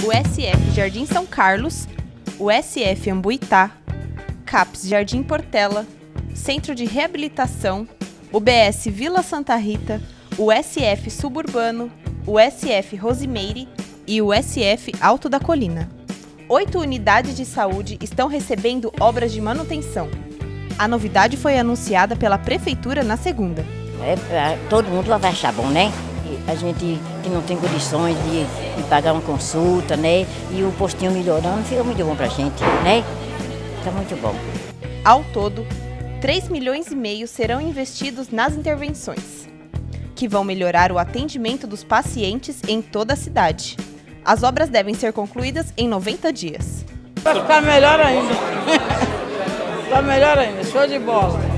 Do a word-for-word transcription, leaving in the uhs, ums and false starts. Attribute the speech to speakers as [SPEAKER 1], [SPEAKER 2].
[SPEAKER 1] o S F Jardim São Carlos, o S F Ambuitá, CAPS Jardim Portela, Centro de Reabilitação, o B S Vila Santa Rita, o S F Suburbano, o S F Rosimeire e o S F Alto da Colina. Oito unidades de saúde estão recebendo obras de manutenção. A novidade foi anunciada pela Prefeitura na segunda.
[SPEAKER 2] É, todo mundo vai achar bom, né? E a gente que não tem condições de, de pagar uma consulta, né? E o postinho melhorando, fica muito bom pra gente, né? Tá muito bom.
[SPEAKER 1] Ao todo, três milhões e meio serão investidos nas intervenções, que vão melhorar o atendimento dos pacientes em toda a cidade. As obras devem ser concluídas em noventa dias.
[SPEAKER 3] Vai ficar melhor ainda. Tá melhor ainda, show de bola.